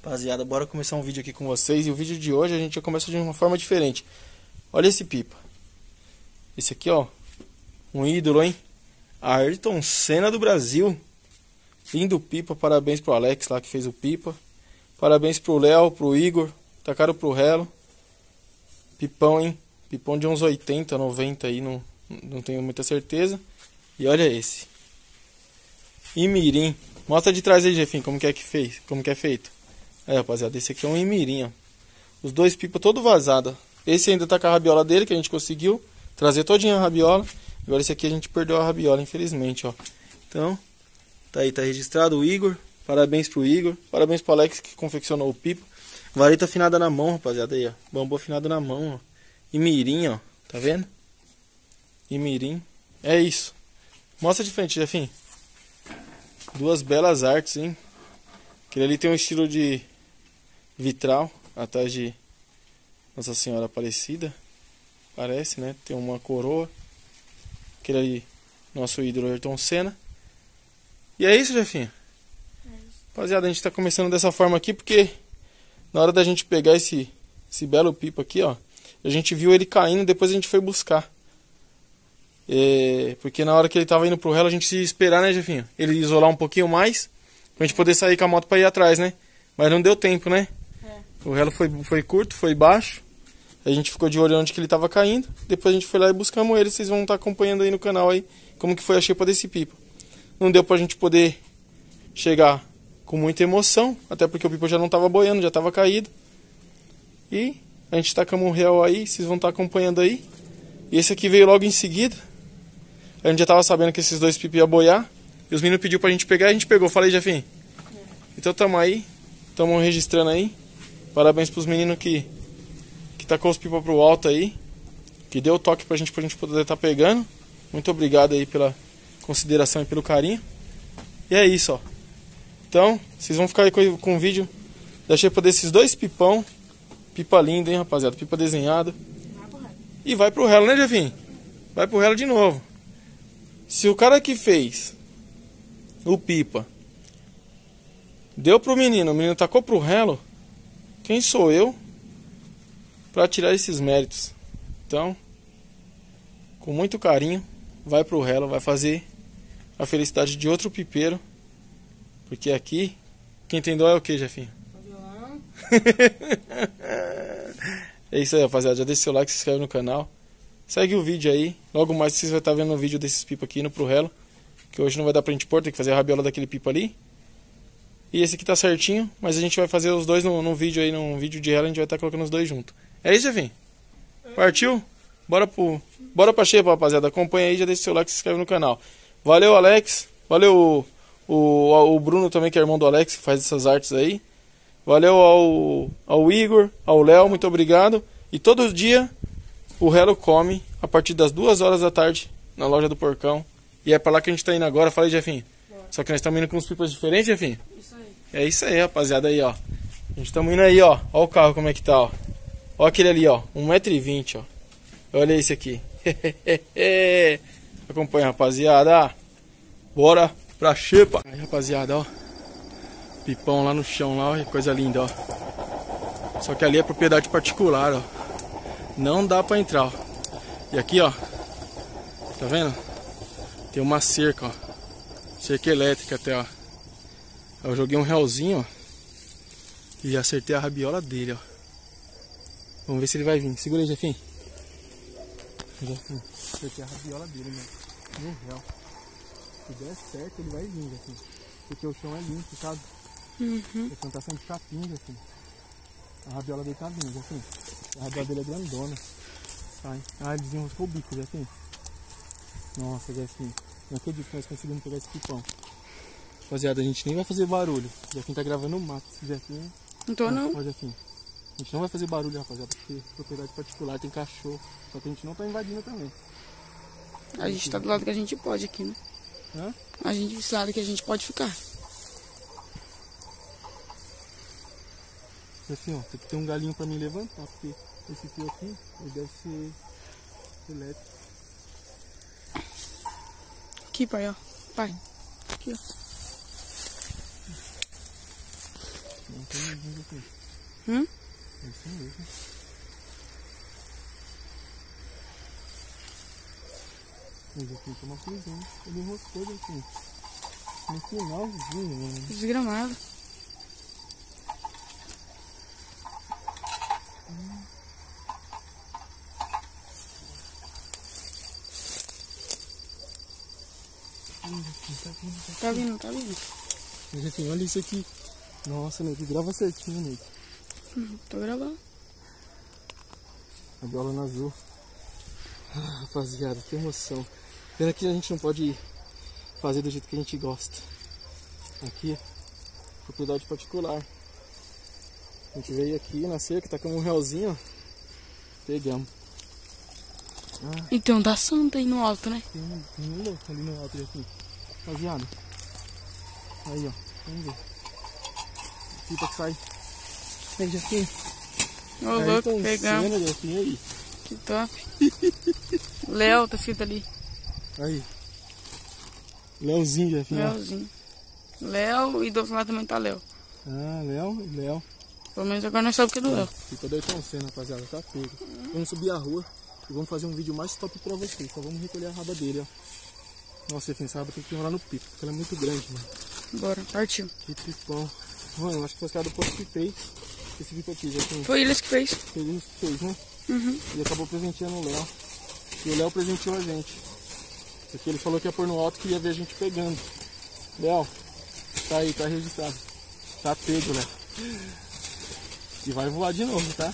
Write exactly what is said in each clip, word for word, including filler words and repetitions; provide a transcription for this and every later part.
Rapaziada, bora começar um vídeo aqui com vocês. E o vídeo de hoje a gente já começa de uma forma diferente. Olha esse pipa. Esse aqui, ó. Um ídolo, hein? Ayrton Senna do Brasil. Lindo pipa. Parabéns pro Alex lá que fez o pipa. Parabéns pro Léo, pro Igor. Tacaram pro Relo. Pipão, hein? Pipão de uns oitenta, noventa aí. Não, não tenho muita certeza. E olha esse. Imirim. Mostra de trás aí, Jefinho, como que é que fez. Como que é feito. É, rapaziada, esse aqui é um Imirim, ó. Os dois pipas todo vazado. Esse ainda tá com a rabiola dele, que a gente conseguiu trazer todinha a rabiola. Agora esse aqui a gente perdeu a rabiola, infelizmente, ó. Então, tá aí, tá registrado o Igor. Parabéns pro Igor. Parabéns pro Alex que confeccionou o pipa. Vareta afinada na mão, rapaziada, aí, ó. Bambu afinado na mão, ó. Imirim, ó. Tá vendo? Imirim. É isso. Mostra de frente, Jefinho. Duas belas artes, hein? Aquele ali tem um estilo de vitral, atrás de Nossa Senhora Aparecida. Parece, né? Tem uma coroa. Aquele ali, nosso ídolo Ayrton Senna. E é isso, Jefinho. É isso. Rapaziada, a gente tá começando dessa forma aqui porque na hora da gente pegar esse, esse belo pipa aqui, ó, a gente viu ele caindo, depois a gente foi buscar. É, porque na hora que ele tava indo pro relo, a gente se esperar, né, Jefinho? Ele isolar um pouquinho mais, pra gente poder sair com a moto pra ir atrás, né? Mas não deu tempo, né? É. O relo foi, foi curto, foi baixo. A gente ficou de olho onde que ele tava caindo. Depois a gente foi lá e buscamos ele. Vocês vão estar acompanhando aí no canal aí como que foi a xepa desse pipa. Não deu pra gente poder chegar com muita emoção, até porque o pipa já não tava boiando, já tava caído. E a gente tacamos um real aí, vocês vão estar acompanhando aí. E esse aqui veio logo em seguida. A gente já tava sabendo que esses dois pipas iam boiar. E os meninos pediu pra gente pegar e a gente pegou. Falei, Jefinho? É. Então tamo aí. Tamo registrando aí. Parabéns pros meninos que que tacou os pipas pro alto aí. Que deu o toque pra gente, pra gente poder estar pegando. Muito obrigado aí pela consideração e pelo carinho. E é isso, ó. Então, vocês vão ficar aí com, com o vídeo da xepa desses dois pipão. Pipa linda, hein, rapaziada. Pipa desenhada. E vai pro relo, né, Jefinho? Vai pro relo de novo. Se o cara que fez o pipa deu pro menino, o menino tacou pro relo, quem sou eu pra tirar esses méritos? Então, com muito carinho, vai pro relo, vai fazer a felicidade de outro pipeiro. Porque aqui, quem tem dó é o que, Jefinho? É isso aí, rapaziada. Já deixa o seu like, se inscreve no canal. Segue o vídeo aí. Logo mais vocês vão estar vendo o vídeo desses pipa aqui indo pro relo. Que hoje não vai dar pra gente pôr, tem que fazer a rabiola daquele pipa ali. E esse aqui tá certinho, mas a gente vai fazer os dois no, no vídeo aí, num vídeo de relo, a gente vai estar colocando os dois juntos. É isso, Jefinho? Partiu? Bora pro, bora pra xepa, rapaziada. Acompanha aí, já deixa o seu like, se inscreve no canal. Valeu, Alex. Valeu o, o, o Bruno também, que é irmão do Alex, que faz essas artes aí. Valeu ao, ao Igor, ao Léo, muito obrigado. E todo dia o relo come a partir das duas horas da tarde na loja do Porcão. E é pra lá que a gente tá indo agora. Falei, Jefinho. É. Só que nós estamos indo com uns pipas diferentes, Jefinho. Isso aí. É isso aí, rapaziada. Aí, ó. A gente estamos indo aí, ó. Ó o carro como é que tá, ó. Ó aquele ali, ó. um metro e vinte, ó. Olha esse aqui. Acompanha, rapaziada. Bora pra xepa. Aí, rapaziada, ó. Pipão lá no chão, lá, ó. Coisa linda, ó. Só que ali é propriedade particular, ó. Não dá pra entrar, ó. E aqui, ó. Tá vendo? Tem uma cerca, ó. Cerca elétrica até, ó. Eu joguei um realzinho, ó. E acertei a rabiola dele, ó. Vamos ver se ele vai vir. Segura aí, Jefinho. Jefinho. Acertei a rabiola dele, né? No real. Se der certo, ele vai vir, Jefinho. Porque o chão é limpo, sabe? Uhum. O chão tá sendo chapinho, Jefinho. A rabiola dele tá vindo, Jefinho. A rabiola dele é grandona. Sai. Ah, ele desenroscou o bico, Jefinho. Nossa, Jefinho. Não acredito que nós conseguimos pegar esse pipão. Rapaziada, a gente nem vai fazer barulho. O Jefinho tá gravando o mato. Esse Jefinho... Não tô, não. Ó, Jefinho. A gente não vai fazer barulho, rapaziada, porque propriedade particular, tem cachorro. Só que a gente não tá invadindo também. A gente tá do lado que a gente pode aqui, né? Hã? A gente do lado que a gente pode ficar. Jefinho, ó, tem que ter um galinho pra me levantar, porque esse fio aqui, ele deve ser elétrico. Aqui, pai, ó. Pai. Aqui, ó. Não tem Hum? É isso mesmo. Mas aqui tem uma prisão. Ele enroscou daqui. No finalzinho, mano. Desgramado. Hum. Tá vindo, Tá vindo, tá vindo. Mas assim, olha isso aqui. Nossa, nego, grava certinho, nego. Hum, tô gravando. A bola no azul. Ah, rapaziada, que emoção. Pena que a gente não pode fazer do jeito que a gente gosta. Aqui, propriedade particular. A gente veio aqui na cerca, tá com um realzinho, ó. Pegamos. Ah, Então tá santa aí no alto, né? tem um, tem um louco ali no alto aqui. Rapaziada. Aí, ó. Vamos ver. Pipa que sai. Vem, Jefinho. Ô, louco, pegamos. Cena, Jefinho, aí. Que top. Léo tá escrito ali. Aí. Léozinho, Jefinho. Léozinho. Léo e do outro lado também tá Léo. Ah, Léo e Léo. Pelo menos agora nós sabemos que é do Léo. Fica dois tão cena, rapaziada. Tá pego. Vamos subir a rua e vamos fazer um vídeo mais top pra vocês. Só vamos recolher a raba dele, ó. Nossa, Jefinho, essa raba tem que enrolar no pipo, porque ela é muito grande, mano. Bora, partiu. Que pipão. Mano, eu acho que foi os caras do posto que fez esse pipo aqui, Jefinho. Foi eles que fez. Foi eles que fez, né? Uhum. E acabou presenteando o Léo. E o Léo presenteou a gente. Porque ele falou que ia pôr no alto que ia ver a gente pegando. Léo, tá aí, tá registrado. Tá pego, Léo. E vai voar de novo, tá?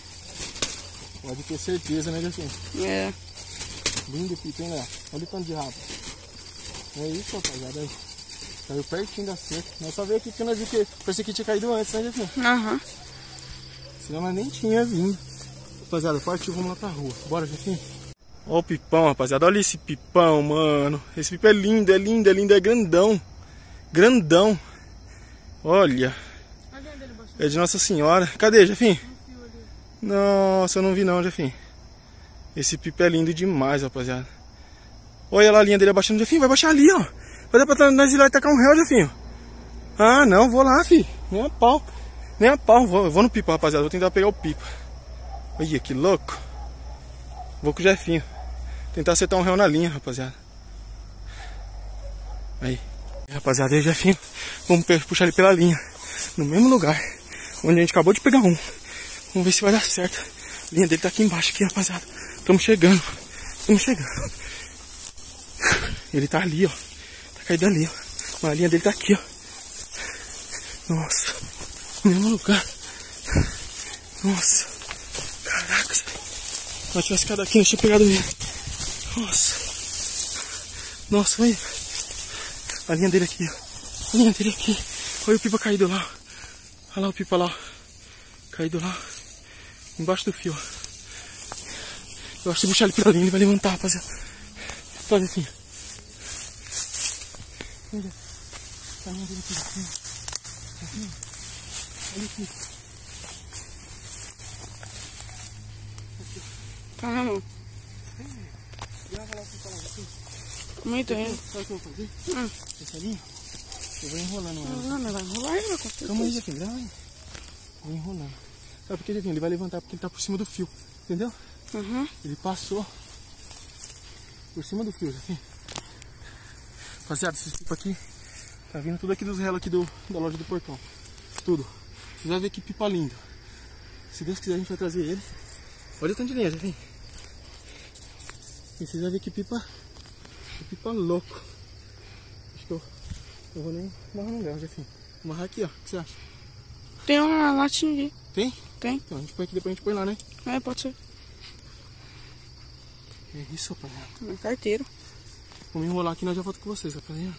Pode ter certeza, né, Jefinho? É. Lindo pipo, hein, Léo? Olha o tanto de rabo. É isso, rapaziada. Aí. Caiu pertinho da cerca. Nós só veio aqui porque nós vimos que parecia que tinha caído antes, né, Jefinho? Aham. Senão nós nem tinha vindo. Rapaziada, partiu, vamos lá pra rua. Bora, Jefinho. Olha o pipão, rapaziada. Olha esse pipão, mano. Esse pipo é lindo, é lindo, é lindo, é grandão. Grandão. Olha. É de Nossa Senhora. Cadê, Jefinho? Nossa, eu não vi não, Jefinho. Esse pipo é lindo demais, rapaziada. Olha lá a linha dele abaixando. Jefinho, vai baixar ali, ó. Vai dar pra nós ir lá e tacar um réu, Jefinho. Ah, não, vou lá, filho. Nem a pau. Nem a pau. Vou, vou no pipo, rapaziada. Vou tentar pegar o pipo. Olha que louco. Vou com o Jefinho. Tentar acertar um réu na linha, rapaziada. Aí. Rapaziada, aí o Jefinho. Vamos puxar ele pela linha. No mesmo lugar. Onde a gente acabou de pegar um. Vamos ver se vai dar certo. A linha dele tá aqui embaixo, aqui, rapaziada. Estamos chegando. Estamos chegando. Ele tá ali, ó. Tá caído ali, ó. Mas a linha dele tá aqui, ó. Nossa. No mesmo lugar. Nossa. Caraca. Se nós tivesse ficado aqui, nós tínhamos pegado ele. Nossa. Nossa, olha. A linha dele aqui, ó. A linha dele aqui. Olha o pipa caído lá. Olha lá o pipa lá. Caído lá. Embaixo do fio, ó. Eu acho que se puxar ele pela linha, ele vai levantar, rapaziada. Olha assim. Olha. A linha dele aqui. Assim. Olha aqui. Tá na mão. Grava lá o pipa lá, assim. Muito indo. Sabe o que eu vou fazer? Hum. Essa linha? Eu vou enrolando ela. Não, não vai enrolar ainda, com certeza. Calma aí, Jefinho, grava aí. Vou enrolar. Sabe por que, Jefinho? Ele vai levantar porque ele tá por cima do fio. Entendeu? Uhum. Ele passou por cima do fio, Jefinho. Rapaziada, esses pipos aqui tá vindo tudo aqui dos relos aqui do, da loja do portão. Tudo. Vocês vão ver que pipa lindo. Se Deus quiser, a gente vai trazer ele. Olha o tanto de linha, Jefinho. E vocês vão ver que pipa. Que pipa louco. Acho que eu, eu vou nem amarrar no Léo, Jefinho. Vou amarrar aqui, ó. O que você acha? Tem uma latinha aqui. Tem? Tem. Então a gente põe aqui, depois a gente põe lá, né? É, pode ser. É isso, rapaziada. Uma carteira. Vamos enrolar aqui e nós já volto com vocês, rapaziada.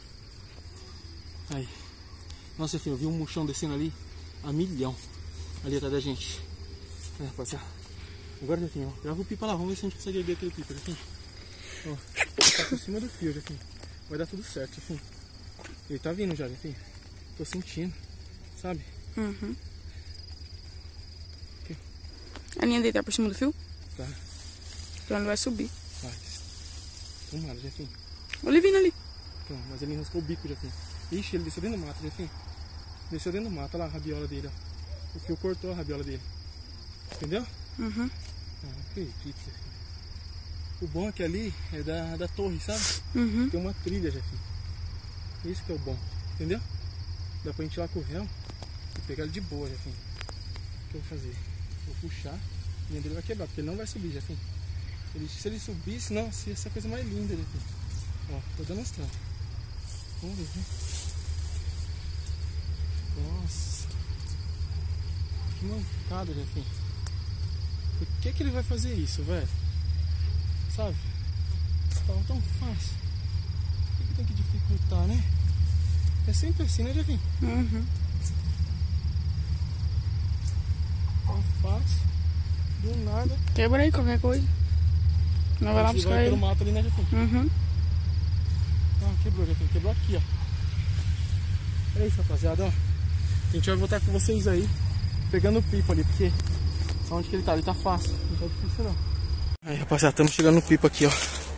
Aí. Nossa, filho, eu vi um murchão descendo ali a milhão. Ali atrás da gente. Aí, rapaziada. Agora, Jefinho, ó. Grava o pipa lá. Vamos ver se a gente consegue ver aquele pipa, Jefinho. Ó. Tá por cima do fio, Jefinho. Vai dar tudo certo, Jefinho. Ele tá vindo já, Jefinho. Tô sentindo. Sabe? Uhum. Aqui. A linha dele tá por cima do fio? Tá. Então ele vai subir. Vai. Tomara, Jefinho. Olha ele vindo ali. Então, mas ele enroscou o bico, Jefinho. Ixi, ele desceu dentro do mato, Jefinho. Desceu dentro do mato, olha lá a rabiola dele, ó. O fio cortou a rabiola dele. Entendeu? Uhum. Ah, acredito. O bom é que ali é da, da torre, sabe? Uhum. Tem uma trilha, Jefinho. Isso que é o bom, entendeu? Dá pra gente ir lá com o réu e pegar ele de boa, Jefinho. O que eu vou fazer? Vou puxar, e ele vai quebrar, porque ele não vai subir, Jefinho. Ele, se ele subisse, nossa, ia ser a coisa mais linda, Jefinho. Ó, tô demonstrando. Vamos ver, né? Nossa. Que mancada, Jefinho. Por que que ele vai fazer isso, velho? Sabe? Tava tão fácil. Por que que tem que dificultar, né? É sempre assim, né, Jefinho? Uhum. Tão fácil. Do nada. Quebra aí qualquer coisa. Não vai lá buscar Vai ele. pelo mato ali, né, Jefinho? Uhum. Ah, quebrou, Jefinho. Quebrou aqui, ó. É isso, rapaziada, ó. A gente vai voltar com vocês aí, pegando o pipa ali, porque onde que ele tá? Ele tá fácil. Não tá difícil, não. Aí, rapaziada, estamos chegando no pipa aqui, ó.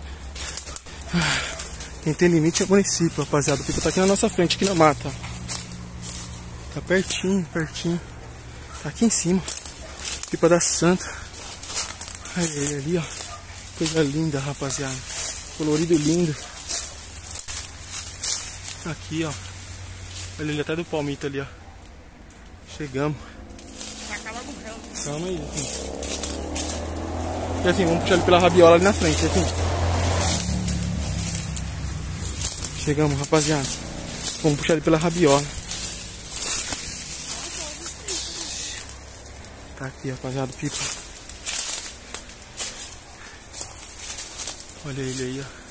Quem tem limite é o município, rapaziada. O pipa tá aqui na nossa frente, aqui na mata. Tá pertinho, pertinho. Tá aqui em cima. Pipa da Santa. Olha ele ali, ó. Coisa linda, rapaziada. Colorido lindo. Aqui, ó. Olha ele até do palmito ali, ó. Chegamos. Calma aí, Jefinho. E assim, vamos puxar ele pela rabiola ali na frente, Jefinho. Chegamos, rapaziada. Vamos puxar ele pela rabiola. Tá aqui, rapaziada, o pipa. Olha ele aí, ó.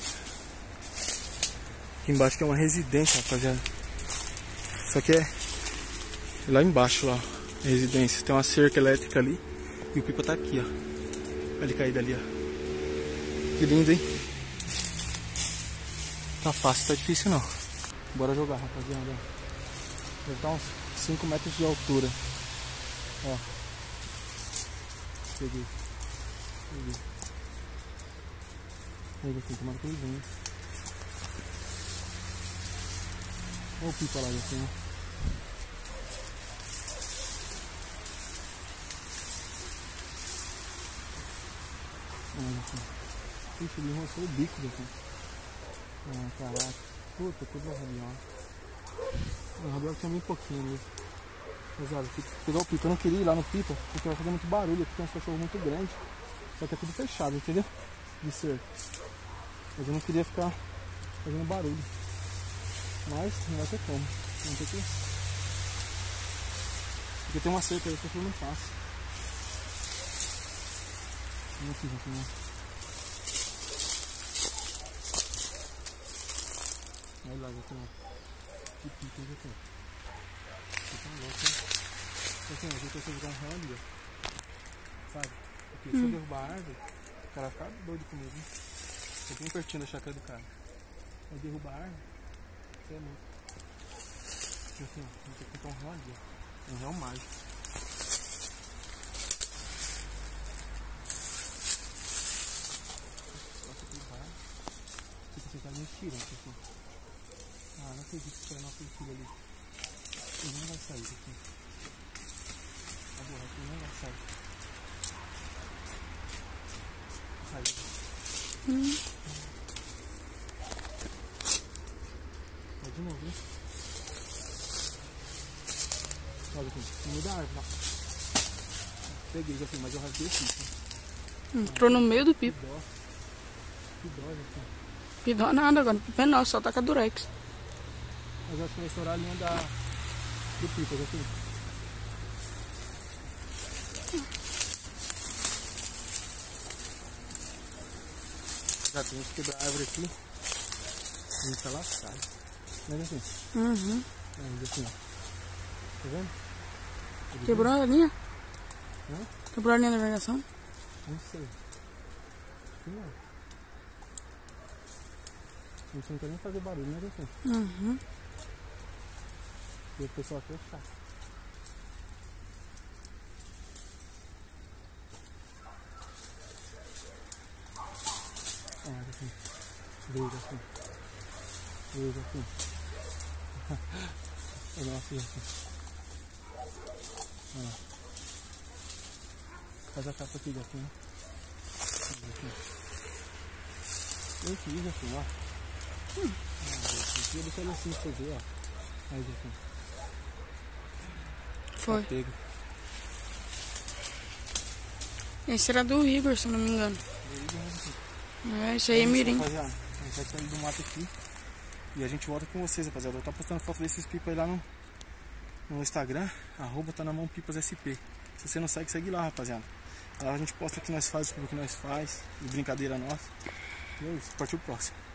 Aqui embaixo que é uma residência, rapaziada. Isso aqui é lá embaixo, lá, a residência. Tem uma cerca elétrica ali. E o pipa tá aqui, ó. Olha ele caído ali, ó. Que lindo, hein? Tá fácil, tá difícil não. Bora jogar, rapaziada. Deve estar uns cinco metros de altura. Ó. Peguei. Peguei. Aí, Jefinho, tomara que ele venha. Olha o pipa lá, Jefinho. Ixi, ele enroscou o bico, Jefinho. Ah, caraca. Puta, pegou o rabiola. O rabiola tinha bem pouquinho ali. Mas olha, pegar o pipa. Eu não queria ir lá no pipa, porque vai fazer muito barulho. Aqui tem uns cachorros muito grandes. Só que é tudo fechado, entendeu? De cerca. Mas eu não queria ficar fazendo barulho. Mas não vai ter como. Não tem que... Porque tem uma cerca aí que eu não faço. Vamos aqui, Jefinho. Olha lá, Jefinho. Que pica, Jefinho. Você tá louco, hein? Jefinho, eu tô jogando um réu ali, ó. Sabe? Porque hum. se eu derrubar a árvore, o cara vai ficar doido comigo, hein? Tô bem pertinho da chácara do cara. Eu derrubar a árvore, você é louco. Jefinho, eu tenho que comprar um réu ali, ó. Um réu mágico. Você tá mentindo, Jefinho. Ah, não acredito que foi nosso filho ali. Ele não vai sair daqui. A borracha ele não vai sair. Saiu. Hum. Vai de novo, hein? Olha aqui, no meio da árvore, ó. Peguei, Jefinho, mas eu rasguei o pipo. Hum, entrou no meio do pipo. Que dó. Que dó, Jefinho. Que dó nada agora, pipa é nosso, só tá com a durex. Mas eu acho que vai estourar a linha da... do pipa, Jefinho. Já tem que quebrar a árvore aqui. A gente tá lascado. Né, Jefinho? Uhum. Aí, Jefinho, ó. Tá vendo? Ele Quebrou vem? a linha? Hã? Quebrou a linha da navegação? Não sei. Acho que não. A gente não quer nem fazer barulho, né, Jefinho? Uhum. E o pessoal aqui é chato. Ah, Jefinho. Veio, Jefinho. Veio, Jefinho. Olha lá, filho. Olha lá. Faz a capa aqui, Jefinho. Eu fiz, Jefinho, ó. Hum. Ah, eu vou deixar ele assim pra você ver, ó. Aí, Jefinho. Foi. Tá pego. Esse era do Igor, se eu não me engano. É, isso aí é mirim. Rapaziada, a gente vai sair do mato aqui e a gente volta com vocês, rapaziada. Eu vou estar postando foto desses pipas aí lá no, no Instagram, arroba tá na mão pipas S P. Se você não segue, segue lá, rapaziada. Lá a gente posta o que nós fazemos, o que nós faz, de brincadeira nossa. E é isso, partiu o próximo.